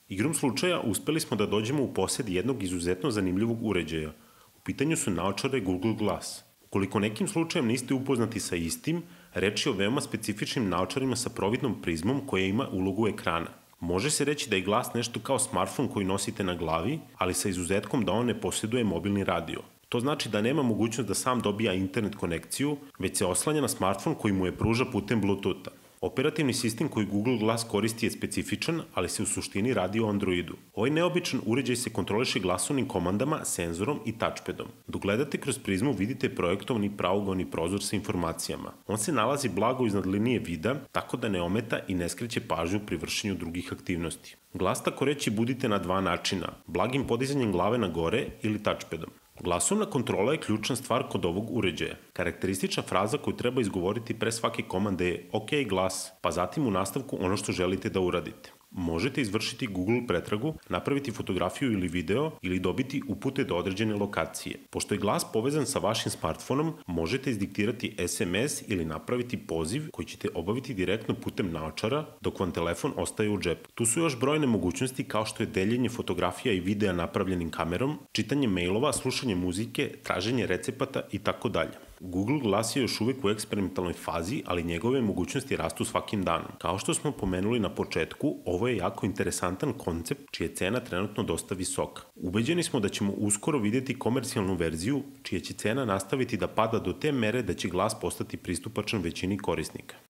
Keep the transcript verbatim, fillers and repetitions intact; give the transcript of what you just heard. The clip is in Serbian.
Igrom slučaja uspeli smo da dođemo u posjed jednog izuzetno zanimljivog uređaja. U pitanju su naočare Google Glass. Ukoliko nekim slučajem niste upoznati sa istim, reč je o veoma specifičnim naočarima sa providnom prizmom koja ima ulogu ekrana. Može se reći da je Glass nešto kao smartfon koji nosite na glavi, ali sa izuzetkom da on ne posjeduje mobilni radio. To znači da nema mogućnost da sam dobija internet konekciju, već se oslanja na smartfon koji mu je pruža putem Bluetootha. Operativni sistem koji Google Glass koristi je specifičan, ali se u suštini radi o Androidu. Ovaj neobičan uređaj se kontroliše glasovnim komandama, senzorom i touchpadom. Dok gledate kroz prizmu vidite projektovni pravougaoni prozor sa informacijama. On se nalazi blago iznad linije vida, tako da ne ometa i ne skreće pažnju pri vršenju drugih aktivnosti. Glas tako reći budite na dva načina, blagim podizanjem glave na gore ili touchpadom. Glasovna kontrola je ključna stvar kod ovog uređaja. Karakteristična fraza koju treba izgovoriti pre svake komande je OK glas, pa zatim u nastavku ono što želite da uradite. Možete izvršiti Google pretragu, napraviti fotografiju ili video ili dobiti upute do određene lokacije. Pošto je glas povezan sa vašim smartfonom, možete izdiktirati es em es ili napraviti poziv koji ćete obaviti direktno putem naočara dok vam telefon ostaje u džepu. Tu su još brojne mogućnosti kao što je deljenje fotografija i videa napravljenim kamerom, čitanje mailova, slušanje muzike, traženje recepata i tako dalje. Google Glass je još uvek u eksperimentalnoj fazi, ali njegove mogućnosti rastu svakim danom. Kao što smo pomenuli na početku, ovo je jako interesantan koncept čija je cena trenutno dosta visoka. Ubeđeni smo da ćemo uskoro videti komercijalnu verziju čija će cena nastaviti da pada do te mere da će Glass postati pristupačan većini korisnika.